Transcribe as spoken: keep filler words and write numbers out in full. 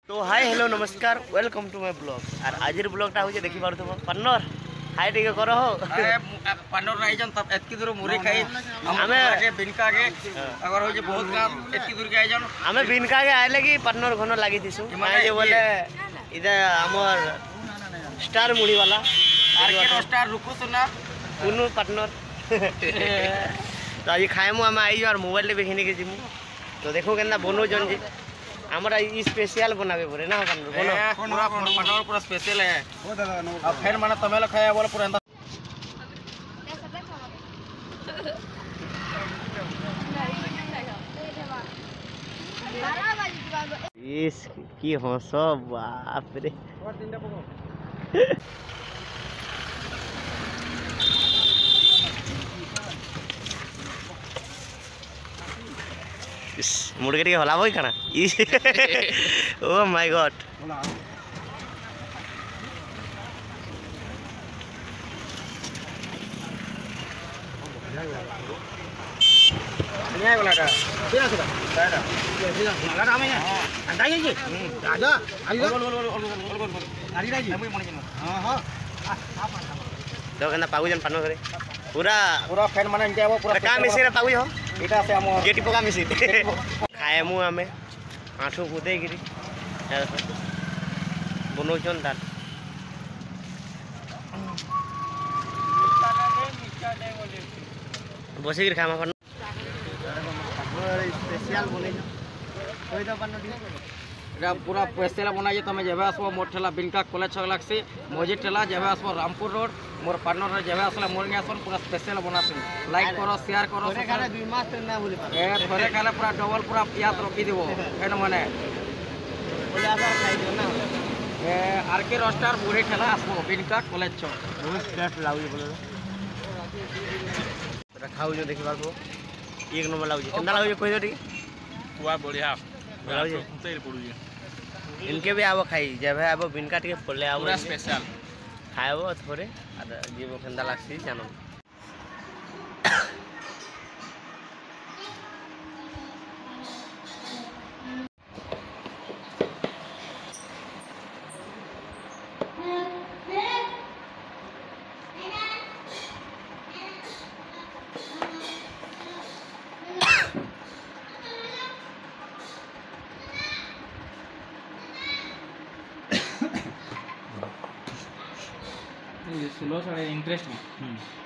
तो hi hello नमस्कार welcome to my blog और आज ब्लॉगटा हो देखि पारु पार्टनर हाय टिके करो हो पार्टनर नहीं जन तब एतकी दूर मुरी खाई हमें आगे बिनका के अगर हो जे बहुत काम एतकी दूर के आइ जन हमें बिनका के आइले कि पार्टनर घन लागि दिसु माने जे बोले इदा हमर स्टार मुड़ी वाला आर के स्टार रुको सुना कुनु पार्टनर तो आज खाएमु हम आई और मोबाइल ले बेखिने के जिमु तो देखो केना बनो जन जे हमरा ई स्पेशल बनावे परे ना बनो पूरा पार्टनर पूरा स्पेशल है ओ दादा नो अब फिर माने तमेला खाया बोले पूरा इस की हंसो बाप रे इस मुड़ के हला बोई खाना ओ माय गॉड नहीं वाला का क्या सुना दादा लगा नाम है अंडा है जी राजा आई बोल बोल बोल बोल बोल गाड़ी राजी मैं मन के हां हां तो कहना पागु जन पानो करे पूरा पूरा फैन माने के आबो पूरा का मिसिन पागु हो एटा से हम गेटी पका मिसिन खाए मु हमें आठो कुदे गिरी बनो चन तार बसे गिर खामा पन स्पेशल बने कोई तो पन एटा पूरा स्पेशल बनाई तमे जेबे आसबो मोर ठेला बिनका कॉलेज छक लागसी मोजे ठेला जेबे आसबो रामपुर रोड मोर पार्टनर जेबे आसला मोर ने आसन पूरा स्पेशल बनासी लाइक करो शेयर करो थोड़े खाले दुई मास तक ना भूली ए थोड़े खाले पूरा डबल पूरा प्याज रखी देबो एन माने बोले आसा खाई दो ना ए आर के रोस्टर बुढ़े ठेला आसबो बिनका कॉलेज छक बहुत टेस्ट लागी बोले तो खाऊ जो देखि बाको एक नंबर लागी केना लागी कोइ दो ठीक हुआ बढ़िया लागी तेल पड़ुजी इनके भी आबो खाई जब है आबो बिनका टिके फोले आबो पूरा स्पेशल खाएबो थोड़े आ जीवो केंदा लागसी जानो स्लो सारे इंटरेस्ट में